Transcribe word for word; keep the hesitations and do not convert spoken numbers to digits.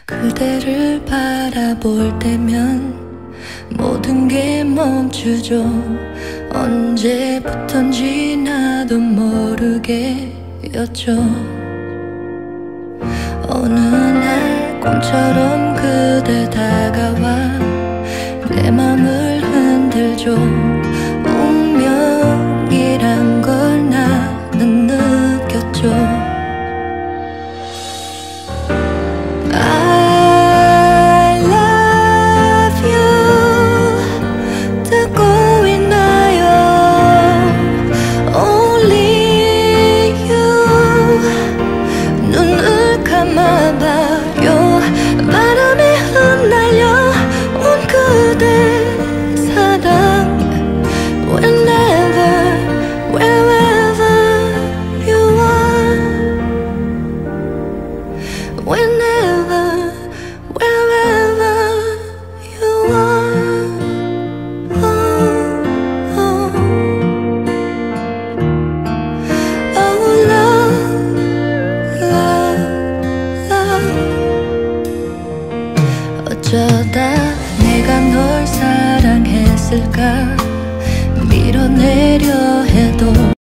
그대를 바라볼 때면 모든 게 멈추죠. 언제부턴지 나도 모르게였죠. 어느 날 꿈처럼 그대 다가와 내 맘을 흔들죠. 운명이란 걸 나는 느꼈죠. 감아봐요. 바람에 흩날려 온 그대 사랑. Whenever, wherever you are. Whenever, wherever you are. Oh, oh. Oh, love, love. 어쩌다 내가 널 사랑했을까. 밀어내려 해도